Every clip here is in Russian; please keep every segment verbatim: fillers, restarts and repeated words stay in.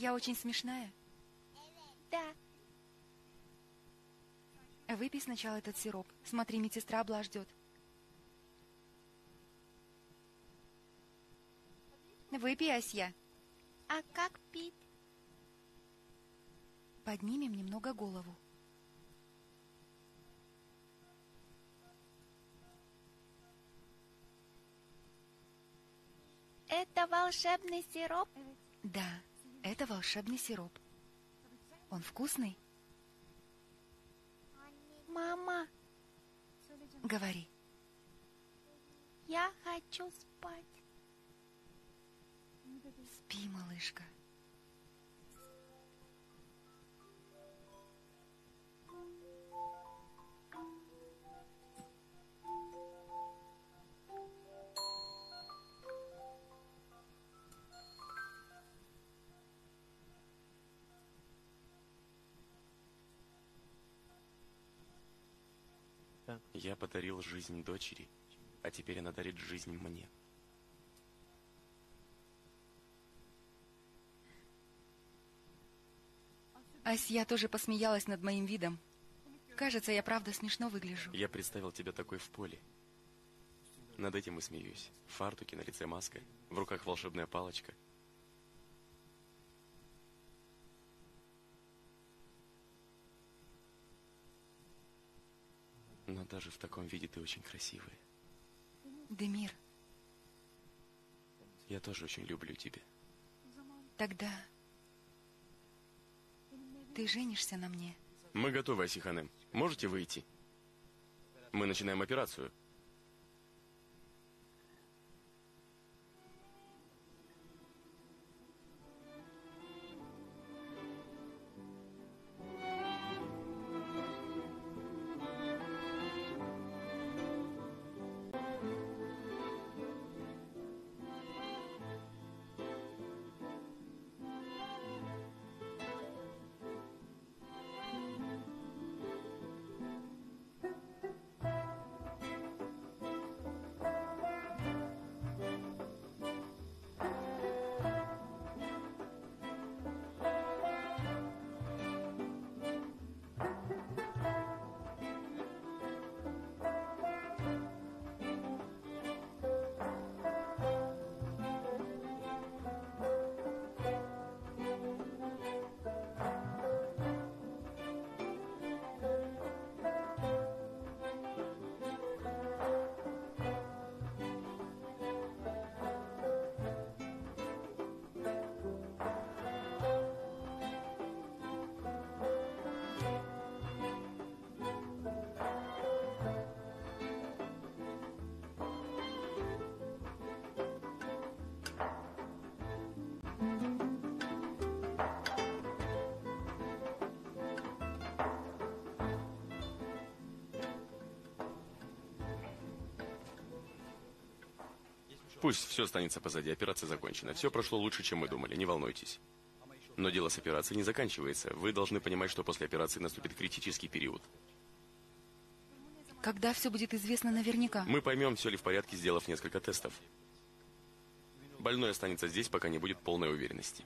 Я очень смешная. Да. Выпей сначала этот сироп. Смотри, медсестра Бла ждет. Выпей, Асья. А как пить? Поднимем немного голову. Это волшебный сироп? Да, это волшебный сироп. Он вкусный? Мама, Говори. я хочу спать. Спи, малышка. Я подарил жизнь дочери, а теперь она дарит жизнь мне. Асья тоже посмеялась над моим видом. Кажется, я правда смешно выгляжу. Я представил тебя такой в поле. Над этим и смеюсь. В фартуке, на лице маска, в руках волшебная палочка. Но даже в таком виде ты очень красивая. Демир. Я тоже очень люблю тебя. Тогда ты женишься на мне? Мы готовы, Асиханем. Можете выйти? Мы начинаем операцию. Пусть все останется позади, операция закончена. Все прошло лучше, чем мы думали, не волнуйтесь. Но дело с операцией не заканчивается. Вы должны понимать, что после операции наступит критический период. Когда все будет известно наверняка? Мы поймем, все ли в порядке, сделав несколько тестов. Больной останется здесь, пока не будет полной уверенности.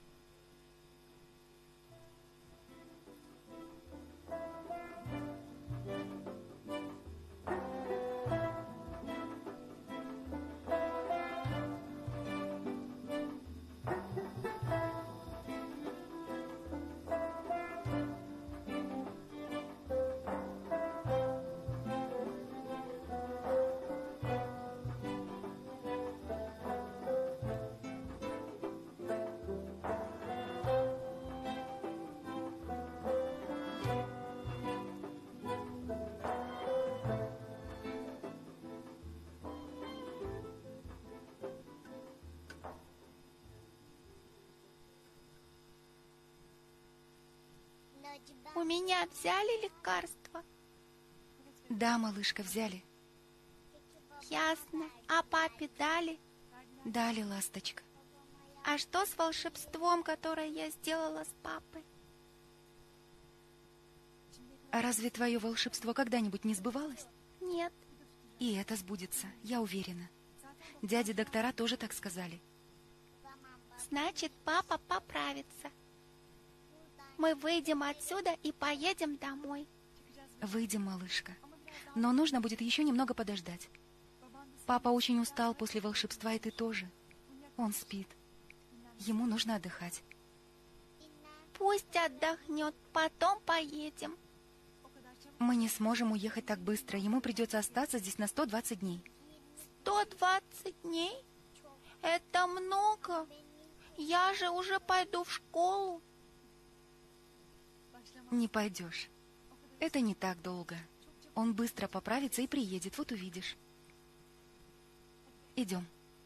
У меня взяли лекарства? Да, малышка, взяли. Ясно. А папе дали? Дали, ласточка. А что с волшебством, которое я сделала с папой? А разве твое волшебство когда-нибудь не сбывалось? Нет. И это сбудется, я уверена. Дяди доктора тоже так сказали. значит, папа поправится. Мы выйдем отсюда и поедем домой. Выйдем, малышка. Но нужно будет еще немного подождать. Папа очень устал после волшебства, и ты тоже. Он спит. Ему нужно отдыхать. Пусть отдохнет, потом поедем. Мы не сможем уехать так быстро. Ему придется остаться здесь на сто двадцать дней. сто двадцать дней? Это много. Я же уже пойду в школу. Не пойдешь. Это не так долго. Он быстро поправится и приедет, вот увидишь. Идем.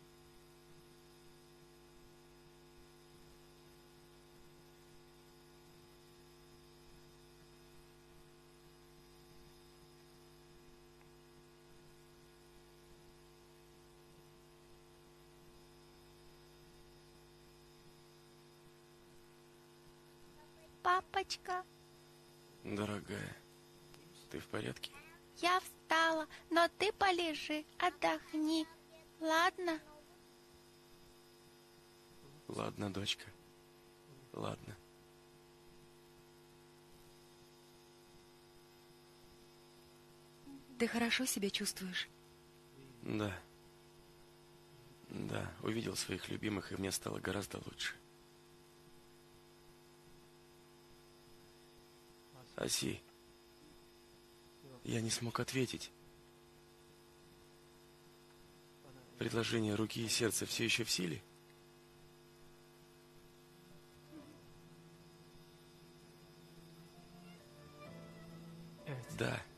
Папочка, Дорогая, ты в порядке? я встала, но ты полежи, отдохни. Ладно? Ладно, дочка. Ладно. Ты хорошо себя чувствуешь? Да. Да, увидел своих любимых, и мне стало гораздо лучше. Аси, я не смог ответить. Предложение руки и сердца все еще в силе? Да.